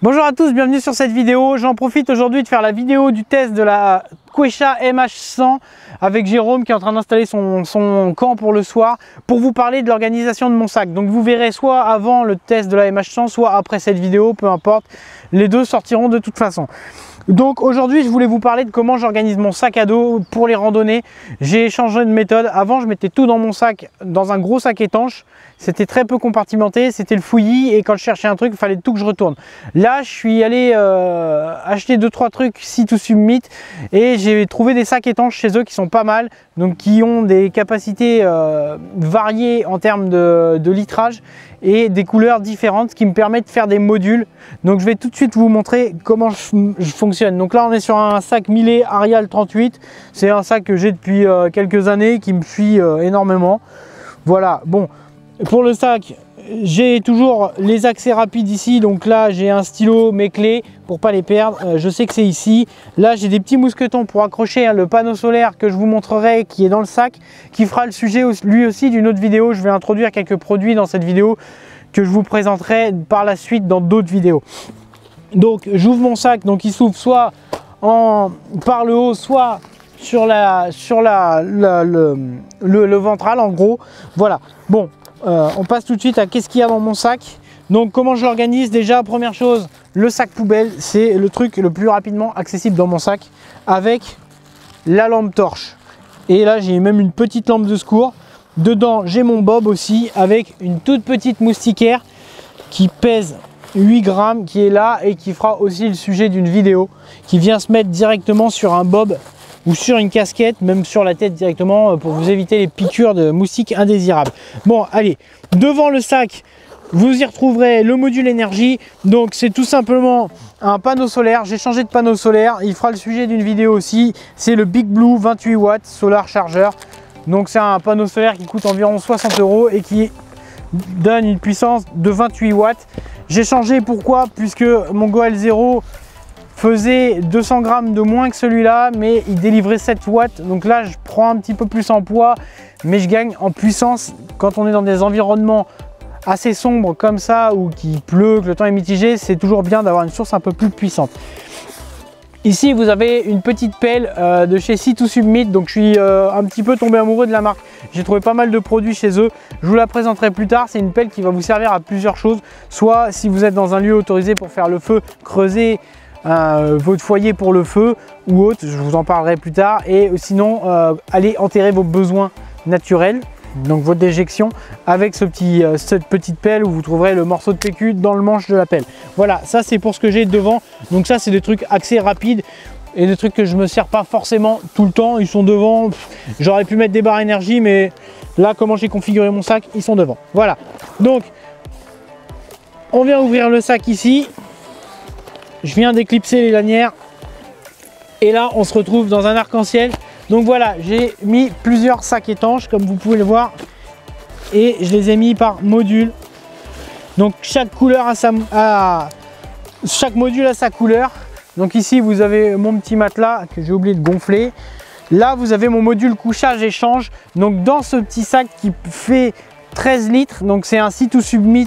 Bonjour à tous, bienvenue sur cette vidéo. J'en profite aujourd'hui de faire la vidéo du test de la Quechua MH100 avec Jérôme qui est en train d'installer son camp pour le soir pour vous parler de l'organisation de mon sac. Donc vous verrez soit avant le test de la MH100, soit après cette vidéo, peu importe. Les deux sortiront de toute façon. Donc aujourd'hui je voulais vous parler de comment j'organise mon sac à dos pour les randonnées. J'ai changé de méthode. Avant je mettais tout dans mon sac, dans un gros sac étanche. C'était très peu compartimenté, c'était le fouillis et quand je cherchais un truc il fallait tout que je retourne. Là je suis allé acheter 2-3 trucs Sea2Summit et j'ai trouvé des sacs étanches chez eux qui sont pas mal, donc qui ont des capacités variées en termes de litrage et des couleurs différentes qui me permettent de faire des modules. Donc je vais tout de suite vous montrer comment je fonctionne. Donc là on est sur un sac Miele Arial 38, c'est un sac que j'ai depuis quelques années qui me suit énormément. Voilà, bon, pour le sac j'ai toujours les accès rapides ici, donc là j'ai un stylo, mes clés pour pas les perdre, je sais que c'est ici. Là j'ai des petits mousquetons pour accrocher le panneau solaire que je vous montrerai qui est dans le sac, qui fera le sujet lui aussi d'une autre vidéo. Je vais introduire quelques produits dans cette vidéo que je vous présenterai par la suite dans d'autres vidéos. Donc j'ouvre mon sac, donc il s'ouvre soit par le haut, soit sur le ventral en gros. Voilà, bon. On passe tout de suite à qu'est-ce qu'il y a dans mon sac. Donc comment je l'organise? Déjà, première chose, le sac poubelle, c'est le truc le plus rapidement accessible dans mon sac, avec la lampe torche. Et là j'ai même une petite lampe de secours. Dedans j'ai mon bob aussi, avec une toute petite moustiquaire qui pèse 8 grammes, qui est là et qui fera aussi le sujet d'une vidéo, qui vient se mettre directement sur un bob ou sur une casquette, même sur la tête directement, pour vous éviter les piqûres de moustiques indésirables. Bon, allez, devant le sac, vous y retrouverez le module énergie. Donc c'est tout simplement un panneau solaire. J'ai changé de panneau solaire, il fera le sujet d'une vidéo aussi. C'est le Big Blue 28 watts Solar Charger. Donc c'est un panneau solaire qui coûte environ 60 € et qui donne une puissance de 28 watts. J'ai changé, pourquoi? Puisque mon Goal Zero faisait 200 grammes de moins que celui-là, mais il délivrait 7 watts. Donc là, je prends un petit peu plus en poids, mais je gagne en puissance. Quand on est dans des environnements assez sombres comme ça, ou qu'il pleut, que le temps est mitigé, c'est toujours bien d'avoir une source un peu plus puissante. Ici, vous avez une petite pelle de chez Sea2Summit. Donc je suis un petit peu tombé amoureux de la marque. J'ai trouvé pas mal de produits chez eux. Je vous la présenterai plus tard. C'est une pelle qui va vous servir à plusieurs choses. Soit si vous êtes dans un lieu autorisé pour faire le feu, creuser votre foyer pour le feu ou autre, je vous en parlerai plus tard. Et sinon allez enterrer vos besoins naturels, donc votre déjection, avec cette petite pelle où vous trouverez le morceau de PQ dans le manche de la pelle. Voilà, ça c'est pour ce que j'ai devant. Donc ça c'est des trucs assez rapides et des trucs que je me sers pas forcément tout le temps. Ils sont devant. J'aurais pu mettre des barres énergie, mais là comment j'ai configuré mon sac, ils sont devant. Voilà, donc on vient ouvrir le sac ici. Je viens d'éclipser les lanières et là on se retrouve dans un arc-en-ciel. Donc voilà, j'ai mis plusieurs sacs étanches comme vous pouvez le voir et je les ai mis par module. Donc chaque module a sa couleur. Donc ici vous avez mon petit matelas que j'ai oublié de gonfler. Là vous avez mon module couchage échange. Donc dans ce petit sac qui fait 13 litres, donc c'est un Sea2Summit.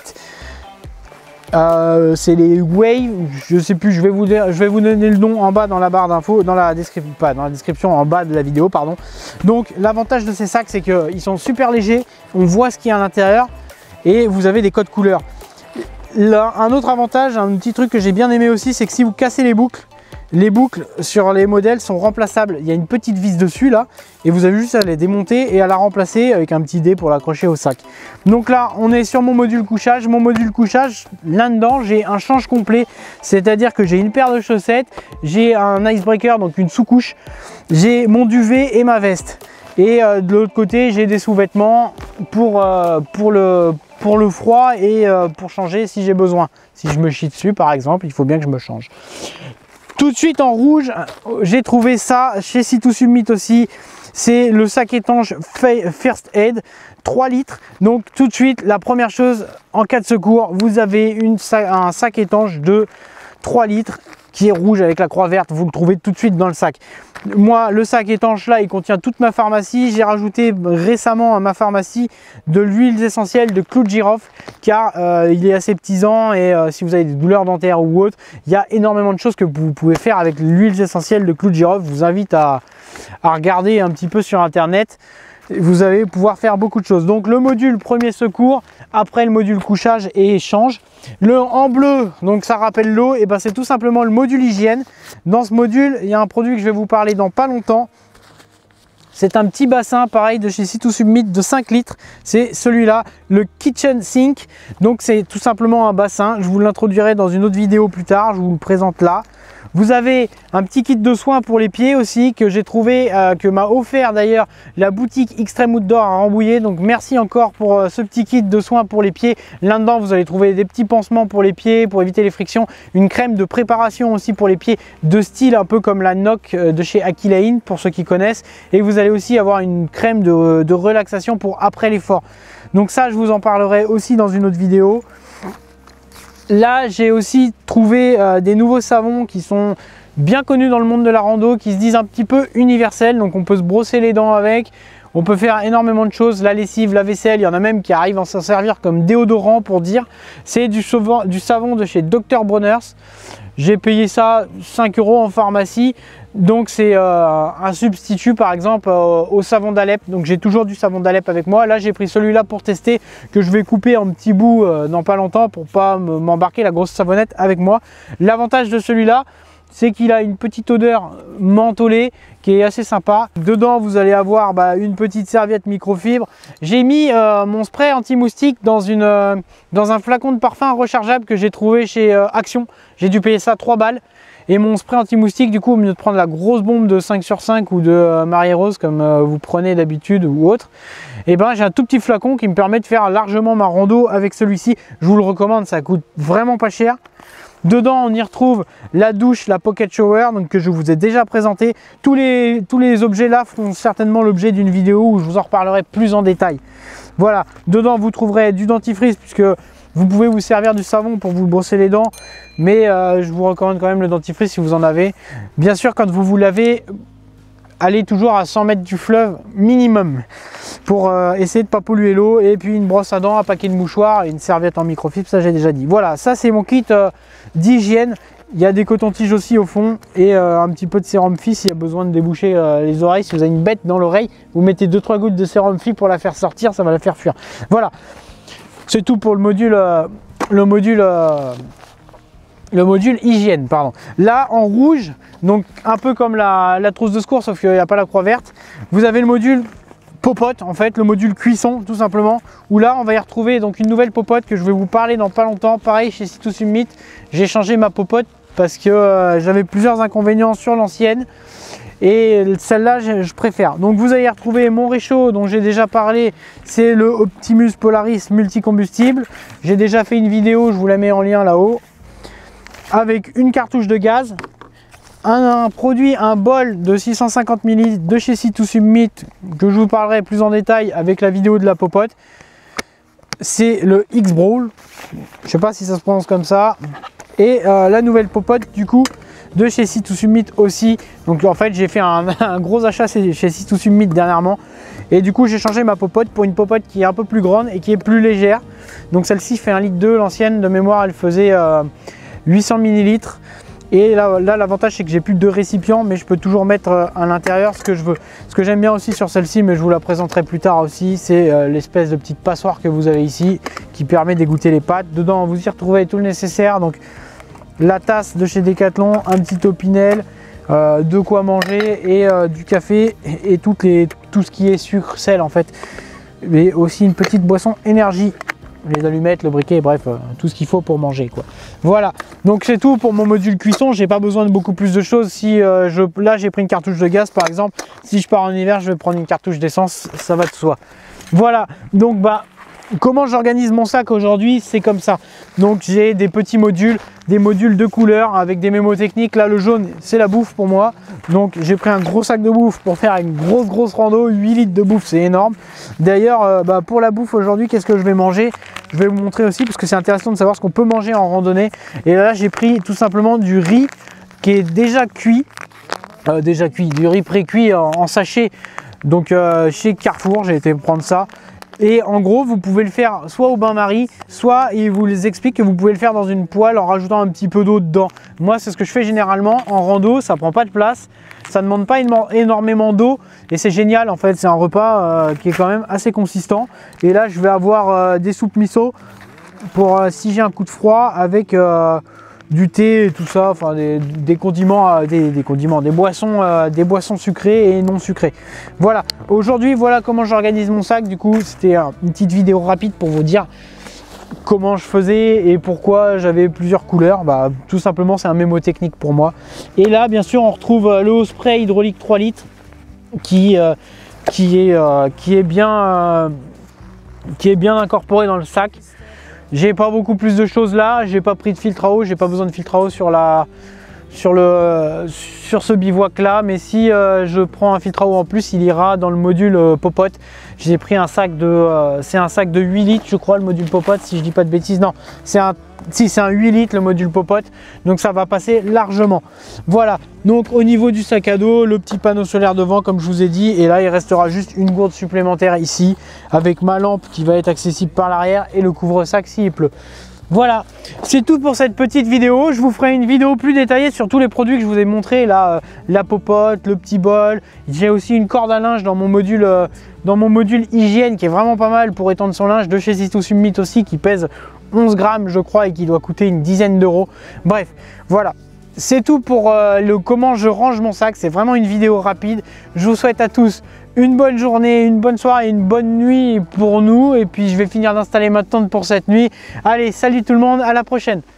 C'est les Wave, je sais plus, je vais vous donner le nom en bas dans la barre d'infos, dans la description, pas dans la description, en bas de la vidéo, pardon. Donc l'avantage de ces sacs, c'est qu'ils sont super légers, on voit ce qu'il y a à l'intérieur et vous avez des codes couleurs. Là, un autre avantage, un petit truc que j'ai bien aimé aussi, c'est que si vous cassez les boucles sur les modèles sont remplaçables. Il y a une petite vis dessus là et vous avez juste à les démonter et à la remplacer avec un petit dé pour l'accrocher au sac. Donc là on est sur mon module couchage. Mon module couchage, là-dedans j'ai un change complet, c'est à dire que j'ai une paire de chaussettes, j'ai un icebreaker, donc une sous-couche, j'ai mon duvet et ma veste, et de l'autre côté j'ai des sous-vêtements pour le froid et pour changer si j'ai besoin. Si je me chie dessus par exemple, il faut bien que je me change. Tout de suite en rouge, j'ai trouvé ça chez Sea2Summit aussi. C'est le sac étanche First Aid, 3 litres. Donc tout de suite, la première chose, en cas de secours, vous avez un sac étanche de 3 litres qui est rouge avec la croix verte, vous le trouvez tout de suite dans le sac. Moi, le sac étanche là, il contient toute ma pharmacie. J'ai rajouté récemment à ma pharmacie de l'huile essentielle de clou de girofle, car il est aseptisant et si vous avez des douleurs dentaires ou autres, il y a énormément de choses que vous pouvez faire avec l'huile essentielle de clou de girofle. Je vous invite à regarder un petit peu sur internet. Vous allez pouvoir faire beaucoup de choses. Donc le module premier secours, après le module couchage et échange. Le en bleu, donc ça rappelle l'eau, et ben c'est tout simplement le module hygiène. Dans ce module, il y a un produit que je vais vous parler dans pas longtemps. C'est un petit bassin pareil de chez Sea2Submit de 5 litres. C'est celui-là, le Kitchen Sink. Donc c'est tout simplement un bassin. Je vous l'introduirai dans une autre vidéo plus tard. Je vous le présente là. Vous avez un petit kit de soins pour les pieds aussi que j'ai trouvé, que m'a offert d'ailleurs la boutique Extreme Outdoor à Rambouillet. Donc merci encore pour ce petit kit de soins pour les pieds. Là-dedans vous allez trouver des petits pansements pour les pieds pour éviter les frictions, une crème de préparation aussi pour les pieds de style un peu comme la Noc de chez Aquilain pour ceux qui connaissent. Et vous allez aussi avoir une crème de relaxation pour après l'effort. Donc ça je vous en parlerai aussi dans une autre vidéo. Là, j'ai aussi trouvé des nouveaux savons qui sont bien connus dans le monde de la rando, qui se disent un petit peu universels. Donc on peut se brosser les dents avec, on peut faire énormément de choses, la lessive, la vaisselle, il y en a même qui arrivent à s'en servir comme déodorant pour dire. C'est du savon de chez Dr Bronner's. J'ai payé ça 5 € en pharmacie. Donc c'est un substitut par exemple au savon d'Alep. Donc j'ai toujours du savon d'Alep avec moi. Là j'ai pris celui-là pour tester, que je vais couper en petits bouts dans pas longtemps pour pas m'embarquer la grosse savonnette avec moi. L'avantage de celui-là, c'est qu'il a une petite odeur mentholée qui est assez sympa. Dedans vous allez avoir une petite serviette microfibre. J'ai mis mon spray anti-moustique dans un flacon de parfum rechargeable que j'ai trouvé chez Action. J'ai dû payer ça 3 balles. Et mon spray anti-moustique, du coup, au lieu de prendre la grosse bombe de 5 sur 5 ou de Marie-Rose comme vous prenez d'habitude ou autre, et ben j'ai un tout petit flacon qui me permet de faire largement ma rando avec celui-ci. Je vous le recommande, ça coûte vraiment pas cher. Dedans, on y retrouve la douche, la pocket shower, donc que je vous ai déjà présenté. Tous les objets là feront certainement l'objet d'une vidéo où je vous en reparlerai plus en détail. Voilà, dedans vous trouverez du dentifrice puisque vous pouvez vous servir du savon pour vous brosser les dents, mais je vous recommande quand même le dentifrice si vous en avez. Bien sûr, quand vous vous lavez, allez toujours à 100 mètres du fleuve minimum pour essayer de ne pas polluer l'eau. Et puis une brosse à dents, un paquet de mouchoirs et une serviette en microfibre, ça j'ai déjà dit. Voilà, ça c'est mon kit d'hygiène. Il y a des cotons-tiges aussi au fond et un petit peu de sérum Phi s'il y a besoin de déboucher les oreilles. Si vous avez une bête dans l'oreille, vous mettez 2-3 gouttes de sérum Phi pour la faire sortir, ça va la faire fuir. Voilà, c'est tout pour le module hygiène, pardon. Là en rouge, donc un peu comme la trousse de secours, sauf qu'il n'y a pas la croix verte, vous avez le module popote, en fait le module cuisson tout simplement, où là on va y retrouver donc une nouvelle popote que je vais vous parler dans pas longtemps. Pareil chez Sea2Submit, j'ai changé ma popote parce que j'avais plusieurs inconvénients sur l'ancienne et celle-là je préfère. Donc vous allez retrouver mon réchaud dont j'ai déjà parlé, c'est le Optimus Polaris multicombustible. J'ai déjà fait une vidéo, je vous la mets en lien là-haut, avec une cartouche de gaz, un bol de 650 ml de chez Sea2Submit que je vous parlerai plus en détail avec la vidéo de la popote. C'est le X-Brawl, je sais pas si ça se prononce comme ça, et la nouvelle popote du coup de chez Sea2Submit aussi. Donc en fait j'ai fait un gros achat chez Sea2Submit dernièrement et du coup j'ai changé ma popote pour une popote qui est un peu plus grande et qui est plus légère. Donc celle-ci fait 1,2 litre, l'ancienne de mémoire elle faisait 800 ml. Et là l'avantage c'est que j'ai plus de récipients, mais je peux toujours mettre à l'intérieur ce que je veux. Ce que j'aime bien aussi sur celle-ci, mais je vous la présenterai plus tard aussi, c'est l'espèce de petite passoire que vous avez ici qui permet d'égoutter les pâtes. Dedans vous y retrouvez tout le nécessaire, donc la tasse de chez Decathlon, un petit opinel, de quoi manger et du café et tout ce qui est sucre, sel en fait. Mais aussi une petite boisson énergie, les allumettes, le briquet, bref, tout ce qu'il faut pour manger quoi. Voilà, donc c'est tout pour mon module cuisson. J'ai pas besoin de beaucoup plus de choses. Si là j'ai pris une cartouche de gaz par exemple, si je pars en hiver je vais prendre une cartouche d'essence, ça va de soi. Voilà, donc comment j'organise mon sac aujourd'hui, c'est comme ça. Donc j'ai des petits modules, des modules de couleurs avec des mémotechniques. Là le jaune c'est la bouffe pour moi, donc j'ai pris un gros sac de bouffe pour faire une grosse rando. 8 litres de bouffe, c'est énorme. D'ailleurs pour la bouffe aujourd'hui, qu'est-ce que je vais manger, je vais vous montrer aussi parce que c'est intéressant de savoir ce qu'on peut manger en randonnée. Et là j'ai pris tout simplement du riz qui est déjà cuit, du riz pré-cuit en sachet. Donc chez Carrefour, j'ai été prendre ça. Et en gros, vous pouvez le faire soit au bain-marie, soit il vous les explique que vous pouvez le faire dans une poêle en rajoutant un petit peu d'eau dedans. Moi, c'est ce que je fais généralement en rando, ça prend pas de place, ça ne demande pas énormément d'eau et c'est génial en fait. C'est un repas qui est quand même assez consistant. Et là, je vais avoir des soupes miso pour si j'ai un coup de froid avec du thé et tout ça, enfin des condiments, des boissons sucrées et non sucrées. Voilà, aujourd'hui voilà comment j'organise mon sac. Du coup, c'était une petite vidéo rapide pour vous dire comment je faisais et pourquoi j'avais plusieurs couleurs. Bah, tout simplement, c'est un mémo technique pour moi. Et là, bien sûr, on retrouve le haut spray hydraulique 3 litres qui est bien incorporé dans le sac. J'ai pas beaucoup plus de choses là, j'ai pas pris de filtre à eau, j'ai pas besoin de filtre à eau sur ce bivouac là, mais si je prends un filtre à eau en plus, il ira dans le module popote. J'ai pris un sac c'est un sac de 8 litres je crois, le module popote, si je dis pas de bêtises. Non, c'est un 8 litres le module popote, donc ça va passer largement. Voilà, donc au niveau du sac à dos, le petit panneau solaire devant comme je vous ai dit, et là il restera juste une gourde supplémentaire ici avec ma lampe qui va être accessible par l'arrière et le couvre-sac s'il pleut. Voilà, c'est tout pour cette petite vidéo. Je vous ferai une vidéo plus détaillée sur tous les produits que je vous ai montré là, la popote, le petit bol. J'ai aussi une corde à linge dans mon module hygiène qui est vraiment pas mal pour étendre son linge, de chez Sisto Summit aussi, qui pèse 11 grammes je crois et qui doit coûter une dizaine d'euros. Bref, voilà. C'est tout pour comment je range mon sac. C'est vraiment une vidéo rapide. Je vous souhaite à tous une bonne journée, une bonne soirée, une bonne nuit pour nous. Et puis je vais finir d'installer ma tente pour cette nuit. Allez, salut tout le monde, à la prochaine.